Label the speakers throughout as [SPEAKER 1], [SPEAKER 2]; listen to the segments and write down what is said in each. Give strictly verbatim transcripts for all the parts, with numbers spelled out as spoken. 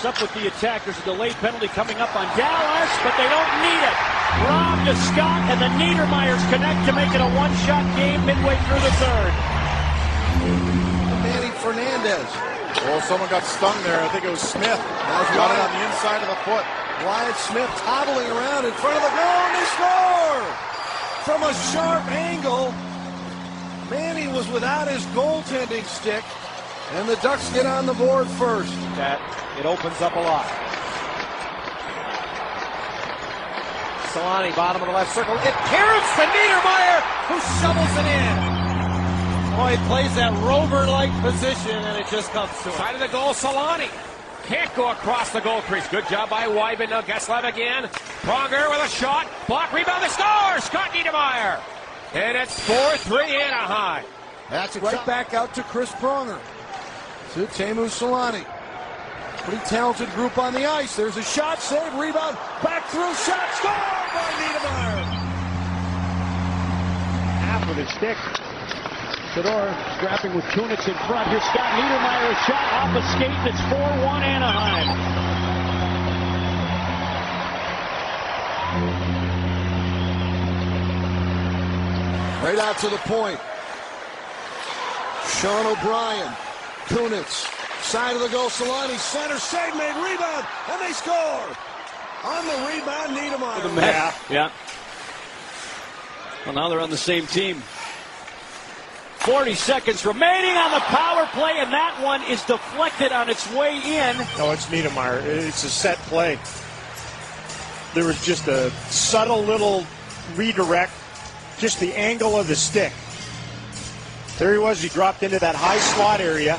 [SPEAKER 1] Ducks up with the attack. There's a delayed penalty coming up on Dallas, but they don't need it. Rob to Scott, and the Niedermayers connect to make it a one-shot game midway through the third.
[SPEAKER 2] Manny Fernandez.
[SPEAKER 3] Oh, someone got stung there. I think it was Smith. Got it on the inside of the foot.
[SPEAKER 2] Wyatt Smith toddling around in front of the goal, and they score! From a sharp angle. Manny was without his goaltending stick, and the Ducks get on the board first.
[SPEAKER 1] That it opens up a lot. Solani, bottom of the left circle. It carries to Niedermayer, who shovels it in. Oh, he plays that rover-like position, and it just comes to him. Side of the goal, Solani. Can't go across the goal crease. Good job by Wyman. Now Getzlaf again. Pronger with a shot. Block, rebound, the score! Scott Niedermayer. And it's four three Anaheim.
[SPEAKER 2] That's right shot. Back out to Chris Pronger. To Teemu Solani. Pretty talented group on the ice. There's a shot, save, rebound, back through, shot, score by Niedermayer.
[SPEAKER 1] Half with his stick. Theodore scrapping with Kunitz in front. Here's Scott Niedermayer, a shot off a skate. It's four one Anaheim.
[SPEAKER 2] Right out to the point. Sean O'Brien. Kunitz. Side of the goal. Solani. Center. Save made. Rebound. And they score. On the rebound, Niedermayer.
[SPEAKER 1] Yeah. yeah. Well, now they're on the same team. forty seconds remaining on the power play, and that one is deflected on its way in.
[SPEAKER 4] No, it's Niedermayer. It's a set play. There was just a subtle little redirect, just the angle of the stick. There he was. He dropped into that high slot area.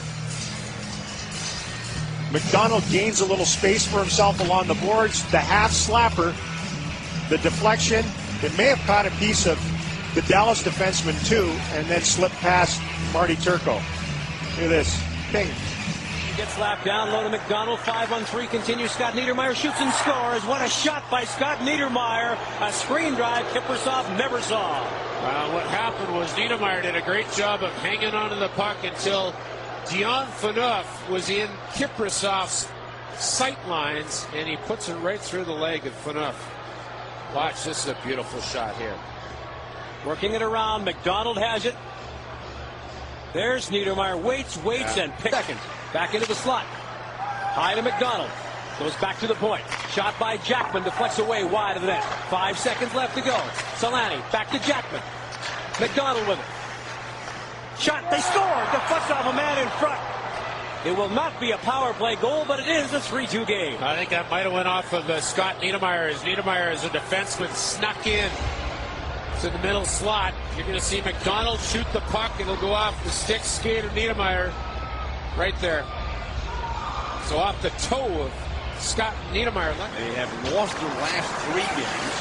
[SPEAKER 4] McDonald gains a little space for himself along the boards. The half slapper, the deflection, it may have caught a piece of the Dallas defenseman too, and then slipped past Marty Turco. Look at this. Bing.
[SPEAKER 1] Gets lapped down low to McDonald. Five on three continues. Scott Niedermayer shoots and scores. What a shot by Scott Niedermayer. A screen drive Kiprusoff never saw.
[SPEAKER 5] Well, what happened was Niedermayer did a great job of hanging onto the puck until Dion Phaneuf was in Kiprusoff's sight lines, and he puts it right through the leg of Phaneuf. Watch, this is a beautiful shot here.
[SPEAKER 1] Working it around, McDonald has it. There's Niedermayer, waits, waits, yeah. and picks. Second. Back into the slot. High to McDonald. Goes back to the point. Shot by Jackman, deflects away wide of the net. Five seconds left to go. Solani, back to Jackman. McDonald with it. Shot, they score! Deflects off a man in front. It will not be a power play goal, but it is a three two game.
[SPEAKER 5] I think that might have went off of uh, Scott Niedermayer, as Niedermayer as a defenseman snuck in to the middle slot. You're going to see McDonald shoot the puck. It'll go off the stick skate of Niedermayer right there. So off the toe of Scott Niedermayer.
[SPEAKER 1] They have lost their last three games.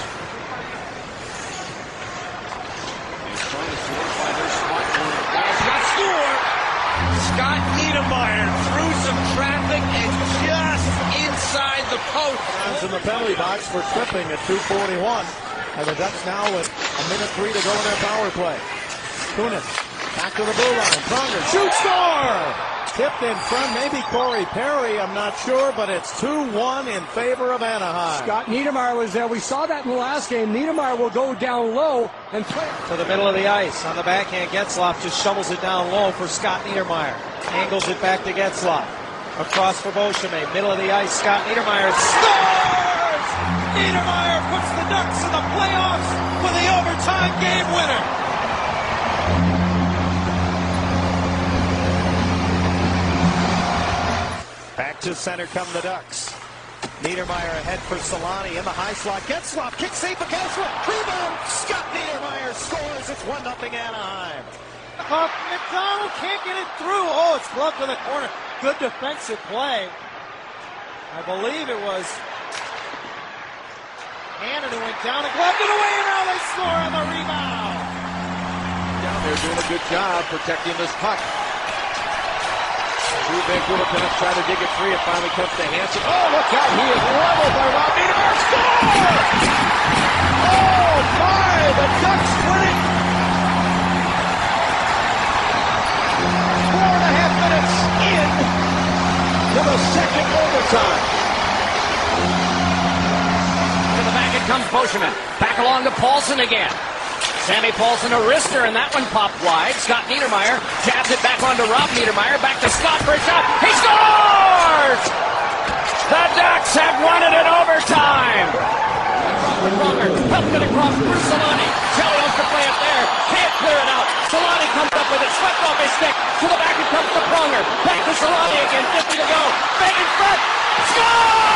[SPEAKER 1] They're trying to solidify their spot for the last shot. Score! Scott Niedermayer through some traffic and just inside the post.
[SPEAKER 4] In the penalty box for tripping at two forty-one. And the Ducks now with a minute three to go in their power play. Kunitz back to the blue line. Pronger, shoot, score! Tipped in front, maybe Corey Perry, I'm not sure, but it's two one in favor of Anaheim.
[SPEAKER 6] Scott Niedermayer was there. We saw that in the last game. Niedermayer will go down low and play.
[SPEAKER 7] To the middle of the ice. On the backhand, Getzlaf just shovels it down low for Scott Niedermayer. Angles it back to Getzlaf. Across for Beauchemin. Middle of the ice, Scott Niedermayer scores! Niedermayer puts the Ducks in the playoffs with the overtime game winner.
[SPEAKER 4] Back to center come the Ducks. Niedermayer ahead for Solani in the high slot. Getzlaf, kick save for Getzlaf. Rebound. Scott Niedermayer scores. It's one nothing Anaheim.
[SPEAKER 7] Oh, McDonald can't get it through. Oh, it's gloved to the corner. Good defensive play. I believe it was Hannon who went down and gloved it away, and now they score on the rebound.
[SPEAKER 3] Down there doing a good job protecting this puck. Two Vancouver Canucks try to dig it free. It finally comes to Hansen. Oh, look out. He is leveled by Rob Niedermayer. Score! Oh, my. The Ducks win it. Four and a half minutes in to the second overtime.
[SPEAKER 8] To the back it comes Beauchemin. Back along to Paulson again. Sammy Paulson a wrister, and that one popped wide. Scott Niedermayer jabs it back onto Rob Niedermayer. Back to Scott for a shot. He scores! The Ducks have won it in overtime. Pronger helped it across Bruce Solani. Shelley wants to play it there. Can't clear it out. Solani comes up with it. Swept off his stick. To the back it comes to Pronger. Back to Solani again. fifty to go. Back in front. Score!